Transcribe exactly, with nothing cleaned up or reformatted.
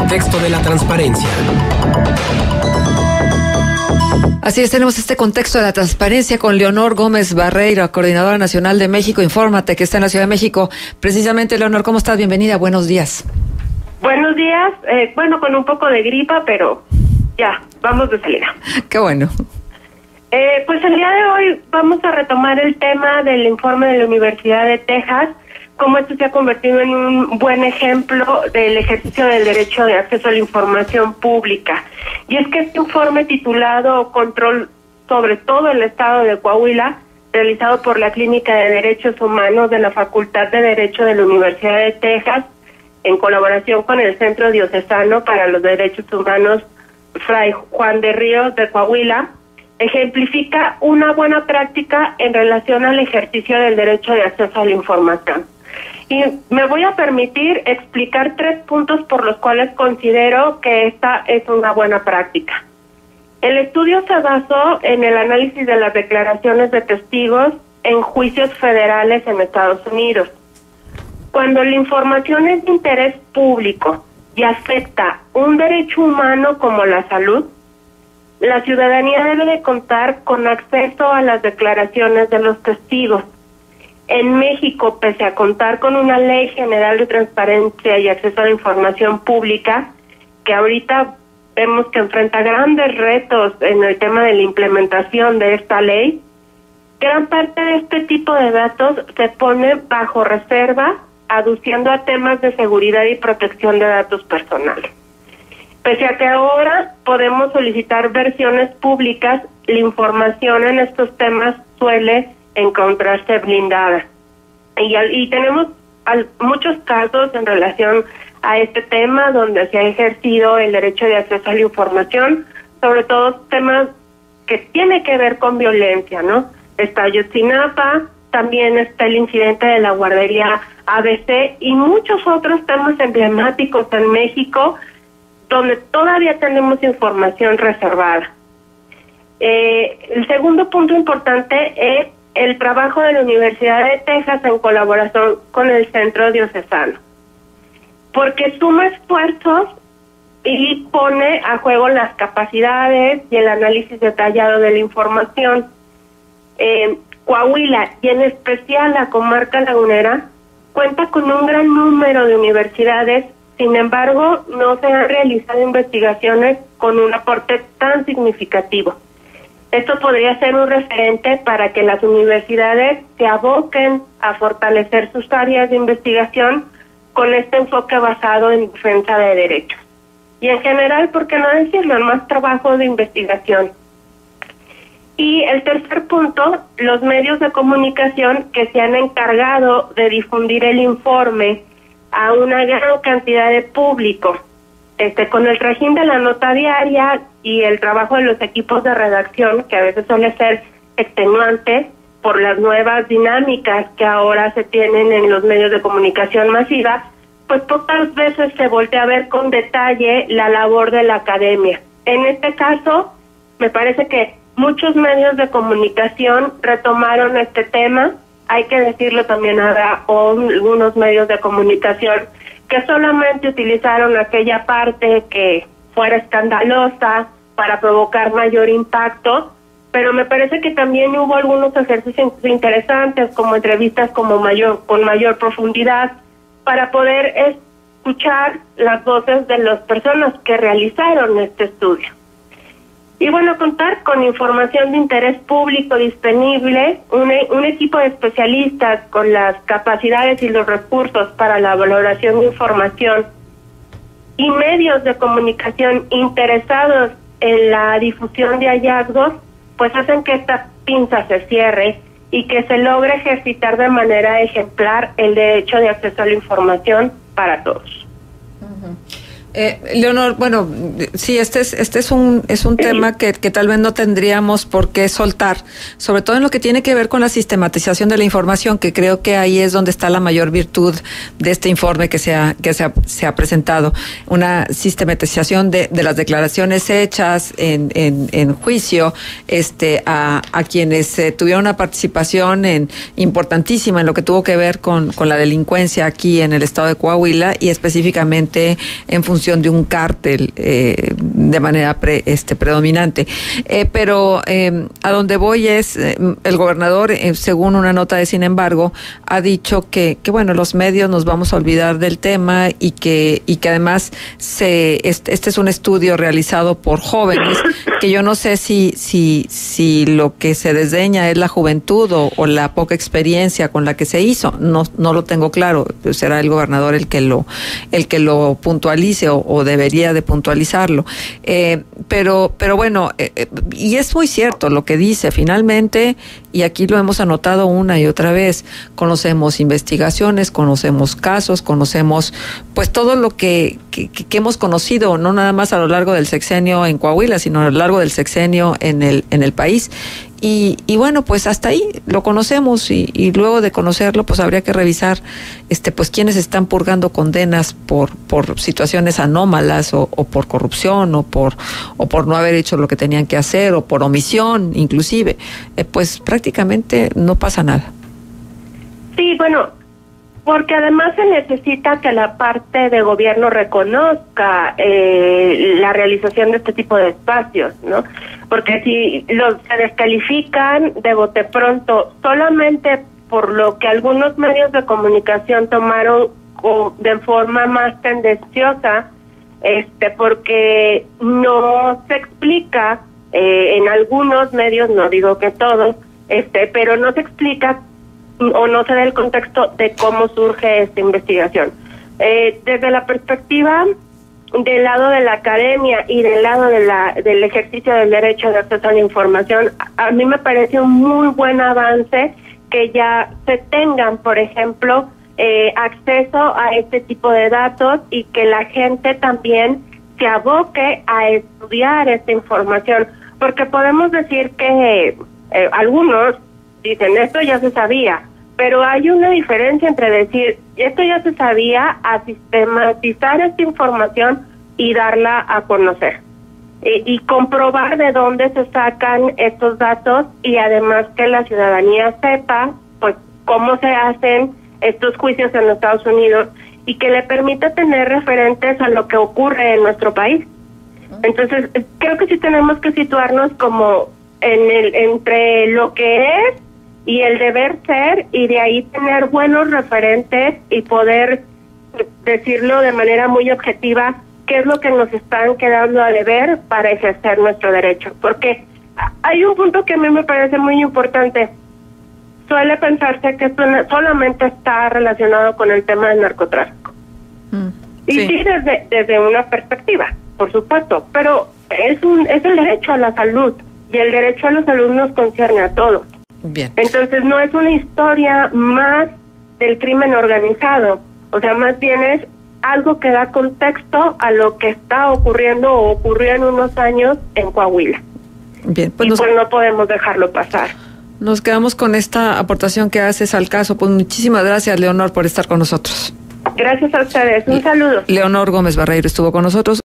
contexto de la transparencia. Así es, tenemos este contexto de la transparencia con Leonor Gómez Barreiro, Coordinadora Nacional de México Infórmate, que está en la Ciudad de México. Precisamente, Leonor, ¿cómo estás? Bienvenida, buenos días. Buenos días, eh, bueno, con un poco de gripa, pero ya, vamos de salida. Qué bueno. Eh, pues el día de hoy vamos a retomar el tema del informe de la Universidad de Texas, cómo esto se ha convertido en un buen ejemplo del ejercicio del derecho de acceso a la información pública. Y es que este informe titulado Control sobre todo el Estado de Coahuila, realizado por la Clínica de Derechos Humanos de la Facultad de Derecho de la Universidad de Texas, en colaboración con el Centro Diocesano para los Derechos Humanos Fray Juan de Ríos de Coahuila, ejemplifica una buena práctica en relación al ejercicio del derecho de acceso a la información. Y me voy a permitir explicar tres puntos por los cuales considero que esta es una buena práctica. El estudio se basó en el análisis de las declaraciones de testigos en juicios federales en Estados Unidos. Cuando la información es de interés público y afecta un derecho humano como la salud, la ciudadanía debe de contar con acceso a las declaraciones de los testigos. En México, pese a contar con una ley general de transparencia y acceso a la información pública, que ahorita vemos que enfrenta grandes retos en el tema de la implementación de esta ley, gran parte de este tipo de datos se pone bajo reserva, aduciendo a temas de seguridad y protección de datos personales. Pese a que ahora podemos solicitar versiones públicas, la información en estos temas suele encontrarse blindada. Y, y tenemos al, muchos casos en relación a este tema donde se ha ejercido el derecho de acceso a la información, sobre todo temas que tienen que ver con violencia, ¿no? Está Ayotzinapa, también está el incidente de la guardería A B C y muchos otros temas emblemáticos en México donde todavía tenemos información reservada. Eh, el segundo punto importante es el trabajo de la Universidad de Texas en colaboración con el Centro Diocesano, porque suma esfuerzos y pone a juego las capacidades y el análisis detallado de la información. Eh, Coahuila, y en especial la comarca lagunera, cuenta con un gran número de universidades. Sin embargo, no se han realizado investigaciones con un aporte tan significativo. Esto podría ser un referente para que las universidades se aboquen a fortalecer sus áreas de investigación con este enfoque basado en defensa de derechos. Y en general, ¿por qué no decirlo?, en más trabajo de investigación. Y el tercer punto, los medios de comunicación que se han encargado de difundir el informe a una gran cantidad de público, este, con el trajín de la nota diaria y el trabajo de los equipos de redacción, que a veces suele ser extenuante por las nuevas dinámicas que ahora se tienen en los medios de comunicación masiva, pues pocas veces se voltea a ver con detalle la labor de la academia. En este caso, me parece que muchos medios de comunicación retomaron este tema. Hay que decirlo también, habrá algunos medios de comunicación que solamente utilizaron aquella parte que fuera escandalosa para provocar mayor impacto, pero me parece que también hubo algunos ejercicios interesantes, como entrevistas como mayor, con mayor profundidad, para poder escuchar las voces de las personas que realizaron este estudio. Y bueno, contar con información de interés público disponible, un, un equipo de especialistas con las capacidades y los recursos para la valoración de información y medios de comunicación interesados en la difusión de hallazgos, pues hacen que esta pinza se cierre y que se logre ejercitar de manera ejemplar el derecho de acceso a la información para todos. Uh-huh. Eh, Leonor, bueno, sí, este es este es un es un tema que, que tal vez no tendríamos por qué soltar, sobre todo en lo que tiene que ver con la sistematización de la información, que creo que ahí es donde está la mayor virtud de este informe que se ha, que se ha, se ha presentado, una sistematización de, de las declaraciones hechas en, en, en juicio, este, a, a quienes eh, tuvieron una participación en, importantísima en lo que tuvo que ver con, con la delincuencia aquí en el estado de Coahuila y específicamente en función función de un cártel eh, de manera pre, este, predominante. Eh, pero eh, a donde voy es, eh, el gobernador, eh, según una nota de Sin embargo, ha dicho que, que bueno, los medios nos vamos a olvidar del tema y que, y que además se, este, este es un estudio realizado por jóvenes, que yo no sé si, si, si lo que se desdeña es la juventud o, o la poca experiencia con la que se hizo. No, no lo tengo claro. Será el gobernador el que lo, el que lo puntualice o, o debería de puntualizarlo. Eh, pero, pero bueno, eh, y es muy cierto lo que dice. Finalmente, y aquí lo hemos anotado una y otra vez, conocemos investigaciones, conocemos casos, conocemos pues todo lo que, que, que hemos conocido, no nada más a lo largo del sexenio en Coahuila, sino a lo largo del sexenio en el, en el país. Y, y bueno, pues hasta ahí lo conocemos y, y luego de conocerlo, pues habría que revisar, este, pues quiénes están purgando condenas por, por situaciones anómalas o, o por corrupción o por, o por no haber hecho lo que tenían que hacer o por omisión, inclusive. Eh, pues prácticamente no pasa nada. Sí, bueno, porque además se necesita que la parte de gobierno reconozca eh, la realización de este tipo de espacios, ¿no? Porque si los se descalifican de bote pronto solamente por lo que algunos medios de comunicación tomaron de forma más tendenciosa, este, porque no se explica eh, en algunos medios, no digo que todos, este, pero no se explica o no se da el contexto de cómo surge esta investigación. Eh, desde la perspectiva del lado de la academia y del lado de la del ejercicio del derecho de acceso a la información, a, a mí me parece un muy buen avance que ya se tengan, por ejemplo, eh, acceso a este tipo de datos y que la gente también se aboque a estudiar esta información, porque podemos decir que eh, algunos dicen esto ya se sabía, pero hay una diferencia entre decir esto ya se sabía a sistematizar esta información y darla a conocer y, y comprobar de dónde se sacan estos datos y además que la ciudadanía sepa pues cómo se hacen estos juicios en los Estados Unidos y que le permita tener referentes a lo que ocurre en nuestro país. Entonces creo que sí tenemos que situarnos como en el entre lo que es y el deber ser, y de ahí tener buenos referentes y poder decirlo de manera muy objetiva qué es lo que nos están quedando a deber para ejercer nuestro derecho. Porque hay un punto que a mí me parece muy importante. Suele pensarse que esto solamente está relacionado con el tema del narcotráfico. Mm, y sí, sí desde, desde una perspectiva, por supuesto, pero es un es el derecho a la salud, y el derecho a la salud nos concierne a todos. Bien. Entonces no es una historia más del crimen organizado, o sea, más bien es algo que da contexto a lo que está ocurriendo o ocurrió en unos años en Coahuila. Bien, pues, y nos, pues no podemos dejarlo pasar. Nos quedamos con esta aportación que haces al caso. Pues muchísimas gracias, Leonor, por estar con nosotros. Gracias a ustedes. Un saludo. Leonor Gómez Barreiro estuvo con nosotros.